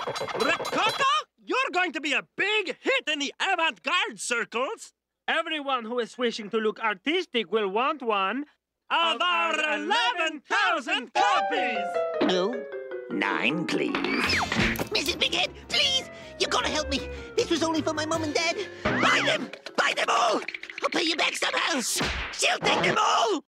Rococo, you're going to be a big hit in the avant-garde circles. Everyone who is wishing to look artistic will want one Of our 11,000 copies! No, 9, please. Mrs. Bighead, please! You've got to help me. This was only for my mum and dad. Buy them! Buy them all! I'll pay you back somehow. She'll take them all!